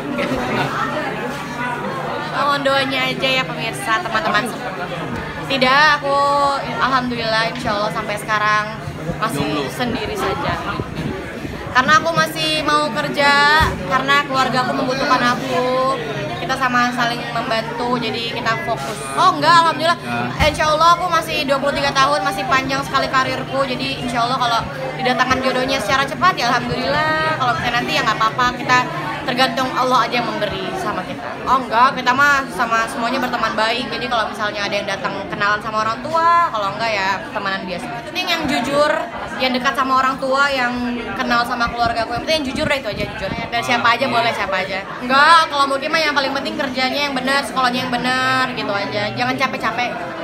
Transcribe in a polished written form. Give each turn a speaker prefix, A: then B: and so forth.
A: Mohon doanya aja ya pemirsa, teman-teman. Tidak, aku alhamdulillah insya Allah sampai sekarang masih sendiri saja. Karena aku masih mau kerja, karena keluarga aku membutuhkan aku. Kita sama saling membantu, jadi kita fokus. Oh enggak, alhamdulillah. Insya Allah aku masih 23 tahun, masih panjang sekali karirku. Jadi insya Allah kalau didatangkan jodohnya secara cepat ya alhamdulillah. Kalau misalnya nanti ya nggak apa-apa, kita tergantung Allah aja yang memberi sama kita. Oh enggak, kita mah sama semuanya berteman baik. Jadi kalau misalnya ada yang datang kenalan sama orang tua, kalau enggak ya temenan biasa. Penting yang jujur, yang dekat sama orang tua, yang kenal sama keluarga aku. Yang penting yang jujur deh, itu aja jujur. Dan siapa aja boleh, siapa aja. Enggak, kalau mungkin mah yang paling penting kerjanya yang benar, sekolahnya yang benar gitu aja. Jangan capek-capek.